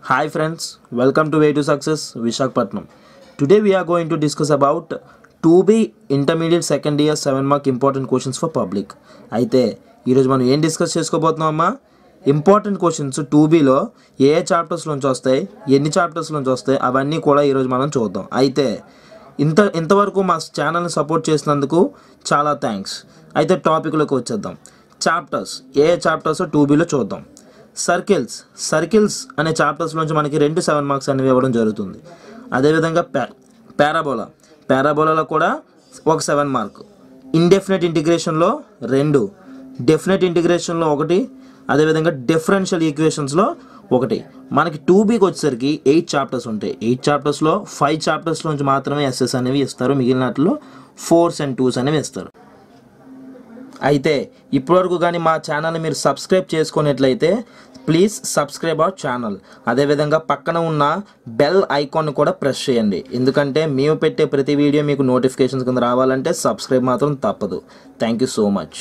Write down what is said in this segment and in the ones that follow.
Hi friends, welcome to Way to Success, Vishakhapatnam. Today we are going to discuss about 2B Intermediate Second Year 7 Mark Important Questions for Public. అయితే ఈరోజు మనం ఏం discuss చేసుకోబోతున్నామా important questions 2Bలో ఏ చాప్టర్స్లోంచి వస్తాయి ఎన్ని చాప్టర్స్లోంచి వస్తాయి అవన్నీ కూడా ఈరోజు మనం చూద్దాం. అయితే ఇంతవరకు మా ఛానల్ని సపోర్ట్ చేసినందుకు చాలా థ్యాంక్స్. అయితే టాపిక్లోకి వచ్చేద్దాం. చాప్టర్స్ ఏ చాప్టర్స్ 2Bలో చూద్దాం. సర్కిల్స్ అనే చాప్టర్స్లోంచి మనకి 2 7 మార్క్స్ అనేవి ఇవ్వడం జరుగుతుంది. అదేవిధంగా పారాబోలాలో కూడా ఒక 7 మార్క్, ఇండెఫినెట్ ఇంటిగ్రేషన్లో 2, డెఫినెట్ ఇంటిగ్రేషన్లో 1, అదేవిధంగా డిఫరెన్షియల్ ఈక్వేషన్స్లో 1. మనకి 2Bకి వచ్చేసరికి 8 చాప్టర్స్ ఉంటాయి. 8 చాప్టర్స్లో 5 చాప్టర్స్లోంచి మాత్రమే ఎస్ఎస్ అనేవి ఇస్తారు, మిగిలినట్లో 4s and 2s అనేవి ఇస్తారు. అయితే ఇప్పటివరకు కానీ మా ఛానల్ని మీరు సబ్స్క్రైబ్ చేసుకున్నట్లయితే ప్లీజ్ సబ్స్క్రైబ్ అవర్ ఛానల్. అదేవిధంగా పక్కన ఉన్న బెల్ ఐకాన్ కూడా ప్రెస్ చేయండి, ఎందుకంటే మేము పెట్టే ప్రతి వీడియో మీకు నోటిఫికేషన్స్ కింద రావాలంటే సబ్స్క్రైబ్ మాత్రం తప్పదు. Thank you so much.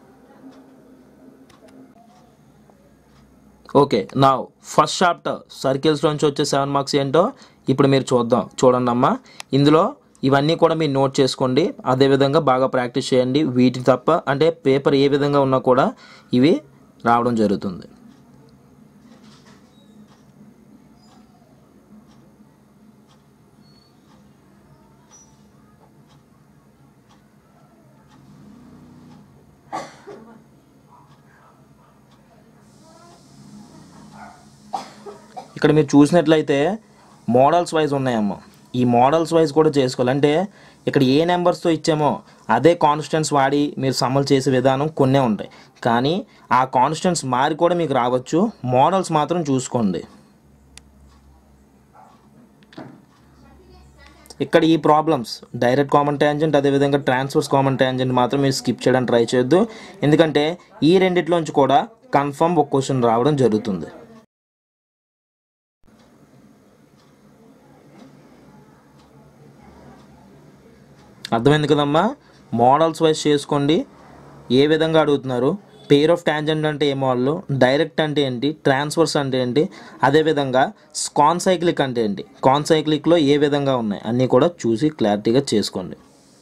Okay, నా ఫస్ట్ చాప్టర్ సర్కిల్స్ నుంచి వచ్చే 7 మార్క్స్ ఏంటో ఇప్పుడు మీరు చూడండి అమ్మా. ఇందులో ఇవన్నీ కూడా మీరు నోట్ చేసుకోండి, అదేవిధంగా బాగా ప్రాక్టీస్ చేయండి. వీటి తప్ప అంటే పేపర్ ఏ విధంగా ఉన్నా కూడా ఇవి రావడం జరుగుతుంది. ఇక్కడ మీరు చూసినట్లయితే మోడల్స్ వైజ్ ఉన్నాయమ్మా. ఈ మోడల్స్ వైజ్ కూడా చేసుకోవాలి. అంటే ఇక్కడ ఏ నెంబర్స్తో ఇచ్చామో అదే కాన్స్టెంట్స్ వాడి మీరు సమ్మలు చేసే విధానం కొన్నే ఉంటాయి, కానీ ఆ కాన్స్టెంట్స్ మారి కూడా మీకు రావచ్చు. మోడల్స్ మాత్రం చూసుకోండి. ఇక్కడ ఈ ప్రాబ్లమ్స్ డైరెక్ట్ కామన్ ట్యాంజెంట్, అదేవిధంగా ట్రాన్స్వర్స్ కామన్ ట్యాంజెంట్ మాత్రం మీరు స్కిప్ చేయడానికి ట్రై చేయొద్దు, ఎందుకంటే ఈ రెండిట్లోంచి కూడా కన్ఫర్మ్ ఒక క్వశ్చన్ రావడం జరుగుతుంది. అర్థమైంది కదమ్మా. మోడల్స్ వైజ్ చేసుకోండి. ఏ విధంగా అడుగుతున్నారు, పెయిర్ ఆఫ్ ట్యాంజెంట్ అంటే ఏ మోడల్, డైరెక్ట్ అంటే ఏంటి, ట్రాన్స్వర్స్ అంటే ఏంటి, అదేవిధంగా కాన్సైక్లిక్ అంటే ఏంటి, కాన్సైక్లిక్లో ఏ విధంగా ఉన్నాయి అన్నీ కూడా చూసి క్లారిటీగా చేసుకోండి.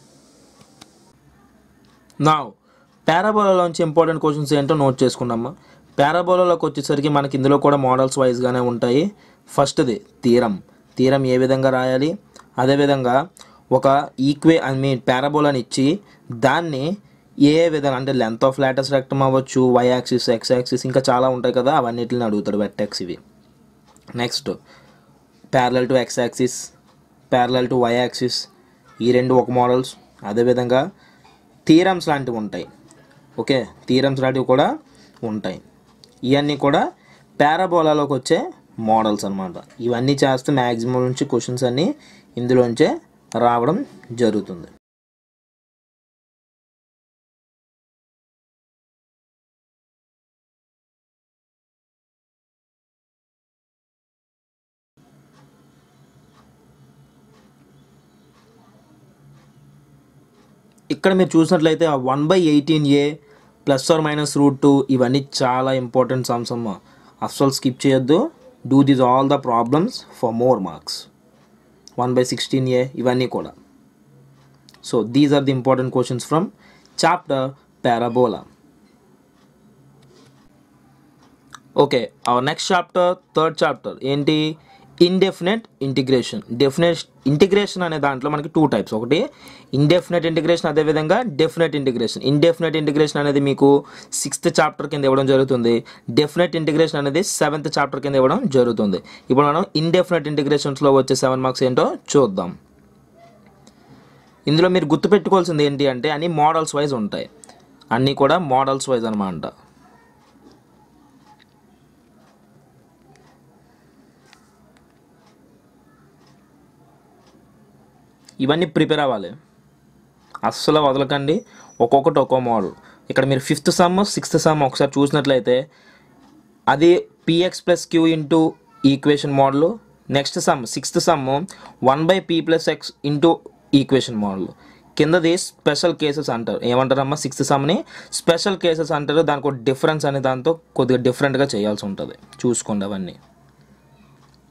నా పారాబోలాలోంచి ఇంపార్టెంట్ క్వశ్చన్స్ ఏంటో నోట్ చేసుకున్నామా. పారాబోలాలోకి వచ్చేసరికి మనకి ఇందులో కూడా మోడల్స్ వైజ్గానే ఉంటాయి. ఫస్ట్ది తీరం ఏ విధంగా రాయాలి, అదేవిధంగా ఒక పారాబోలాని ఇచ్చి దాన్ని ఏ విధంగా అంటే లెంత్ ఆఫ్ లాటస్ రెక్టమ్ అవ్వచ్చు, వై యాక్సిస్, ఎక్స్ యాక్సిస్, ఇంకా చాలా ఉంటాయి కదా, అవన్నిటిని అడుగుతాడు వెర్టెక్స్ ఇవి. Next parallel to X axis, parallel to Y axis, ఈ రెండు ఒక మోడల్స్. అదేవిధంగా థీరమ్స్ లాంటివి ఉంటాయి. ఓకే, థీరమ్స్ లాంటివి కూడా ఉంటాయి. ఇవన్నీ కూడా పారాబోలాలోకి వచ్చే మోడల్స్ అనమాట. ఇవన్నీ చేస్తే మ్యాక్సిమం నుంచి క్వశ్చన్స్ అన్నీ ఇందులోంచే రావడం జరుగుతుంది. ఇక్కడ మీరు చూసినట్లయితే 1/18a +or-√2 ఇవన్నీ చాలా ఇంపార్టెంట్ సమ్స్ అమ్మ, అస్సలు స్కిప్ చేయొద్దు. Do this all the problems for more marks. 1/16a ఇవన్నీ కూడా. So these are the important questions from chapter parabola. Okay, our next chapter, third chapter ఏంటి, ఇండెఫినెట్ ఇంటిగ్రేషన్. డెఫినెట్ ఇంటిగ్రేషన్ అనే దాంట్లో మనకి 2 types, ఒకటి ఇండెఫినెట్ ఇంటిగ్రేషన్, అదేవిధంగా definite integration. Indefinite integration అనేది మీకు 6th చాప్టర్ కింద ఇవ్వడం జరుగుతుంది. డెఫినెట్ ఇంటిగ్రేషన్ అనేది 7th చాప్టర్ కింద ఇవ్వడం జరుగుతుంది. ఇప్పుడు మనం ఇండెఫినెట్ ఇంటిగ్రేషన్స్లో వచ్చే 7 మార్క్స్ ఏంటో చూద్దాం. ఇందులో మీరు గుర్తుపెట్టుకోవాల్సింది ఏంటి అంటే అన్ని మోడల్స్ వైజ్ ఉంటాయి, అన్నీ కూడా మోడల్స్ వైజ్ అనమాట. ఇవన్నీ ప్రిపేర్ అవ్వాలి, అస్సలు వదలకండి. ఒక్కొక్కటి ఒక్కో మోడల్. ఇక్కడ మీరు 5th సమ్ 6th సమ్ ఒకసారి చూసినట్లయితే అది px + q into equation model. Next sum 6th sum 1/p + x into equation model. కిందది స్పెషల్ కేసెస్ అంటారు. ఏమంటారమ్మా, 6th సమ్ని స్పెషల్ కేసెస్ అంటారు. దానికి ఒక డిఫరెన్స్ అనే దాంతో కొద్దిగా డిఫరెంట్గా చేయాల్సి ఉంటుంది, చూసుకోండి అవన్నీ.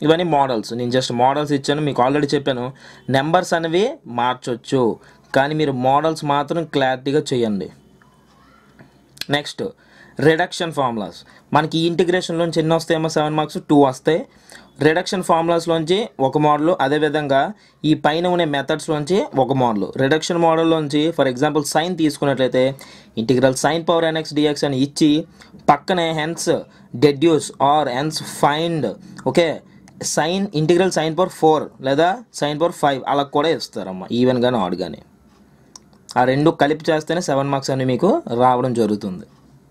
ఇవన్నీ మోడల్స్. నేను జస్ట్ మోడల్స్ ఇచ్చాను, మీకు ఆల్రెడీ చెప్పాను నెంబర్స్ అనేవి మార్చొచ్చు, కానీ మీరు మోడల్స్ మాత్రం క్లారిటీగా చేయండి. Next reduction formulas. మనకి ఈ ఇంటిగ్రేషన్లోంచి ఎన్ని వస్తాయేమో 7 మార్క్స్ 2 వస్తాయి. రిడక్షన్ ఫార్ములాస్లోంచి ఒక మోడల్, అదేవిధంగా ఈ పైన ఉండే మెథడ్స్లోంచి ఒక మోడల్. రిడక్షన్ మోడల్లోంచి ఫర్ ఎగ్జాంపుల్ సైన్ తీసుకున్నట్లయితే integral sine power nx dx అని ఇచ్చి పక్కనే hence deduce or hence find okay sine integral sine power 4 లేదా సైన్ పవర్ 5 అలా కూడా ఇస్తారమ్మా, ఈవెన్ కానీ ఆడ్ కానీ. ఆ రెండు కలిపి చేస్తేనే 7 మార్క్స్ అనేవి మీకు రావడం జరుగుతుంది.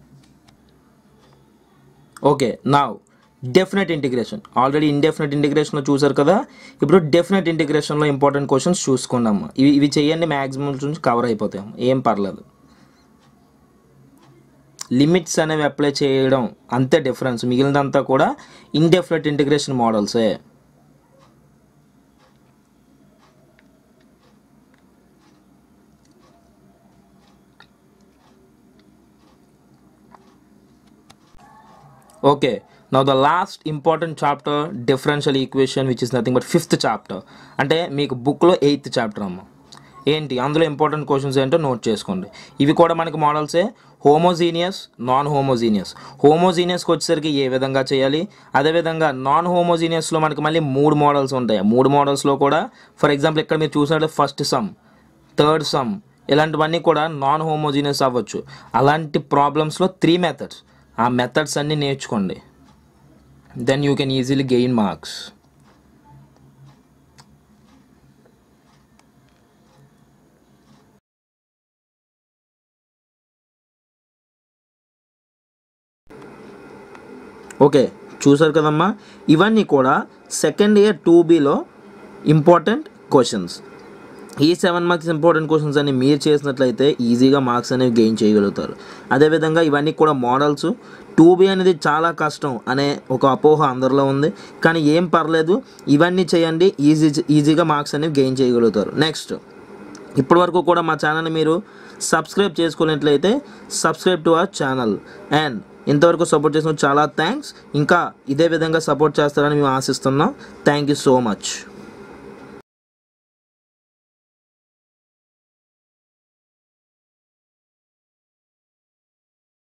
Okay, now definite integration. Already indefinite ఇంటిగ్రేషన్లో చూసారు కదా, ఇప్పుడు డెఫినెట్ ఇంటిగ్రేషన్లో ఇంపార్టెంట్ క్వశ్చన్స్ చూసుకున్నాము. ఇవి చేయండి, మ్యాక్సిమం నుంచి కవర్ అయిపోతాయి, ఏం పర్లేదు. లిమిట్స్ అనేవి అప్లై చేయడం అంతే డిఫరెన్స్, మిగిలినంతా కూడా ఇండెఫినెట్ ఇంటిగ్రేషన్ మోడల్సే. Okay, now the last important chapter, differential equation, which is nothing but 5th chapter. అంటే మీకు బుక్లో 8th చాప్టర్ అమ్మ. ఏంటి అందులో ఇంపార్టెంట్ క్వశ్చన్స్ ఏంటో నోట్ చేసుకోండి. ఇవి కూడా మనకి మోడల్సే. Homogeneous, non homogeneous. హోమోజీనియస్కి వచ్చేసరికి ఏ విధంగా చేయాలి, అదేవిధంగా నాన్ హోమోజీనియస్లో మనకి మళ్ళీ 3 మోడల్స్ ఉంటాయి. 3 మోడల్స్లో కూడా ఫర్ ఎగ్జాంపుల్ ఇక్కడ మీరు చూసినట్టు ఫస్ట్ సమ్, థర్డ్ సమ్, ఇలాంటివన్నీ కూడా నాన్ హోమోజీనియస్ అవ్వచ్చు. అలాంటి ప్రాబ్లమ్స్లో 3 మెథడ్స్, ఆ మెథడ్స్ అన్నీ నేర్చుకోండి. Then you can easily gain marks. Okay, చూసారు కదమ్మా, ఇవన్నీ కూడా సెకండ్ ఇయర్ 2Bలో ఇంపార్టెంట్ క్వశ్చన్స్. ఈ 7 మార్క్స్ ఇంపార్టెంట్ క్వశ్చన్స్ అన్ని మీరు చేసినట్లయితే ఈజీగా మార్క్స్ అనేవి గెయిన్ చేయగలుగుతారు. అదేవిధంగా ఇవన్నీ కూడా మోడల్స్. 2B అనేది చాలా కష్టం అనే ఒక అపోహ అందరిలో ఉంది, కానీ ఏం పర్లేదు, ఇవన్నీ చేయండి, ఈజీగా మార్క్స్ అనేవి గెయిన్ చేయగలుగుతారు. నెక్స్ట్, ఇప్పటివరకు కూడా మా ఛానల్ని మీరు సబ్స్క్రైబ్ చేసుకున్నట్లయితే subscribe to our channel. And ఇంతవరకు సపోర్ట్ చేసిన చాలా థ్యాంక్స్. ఇంకా ఇదే విధంగా సపోర్ట్ చేస్తారని మేము ఆశిస్తున్నాం. Thank you so much.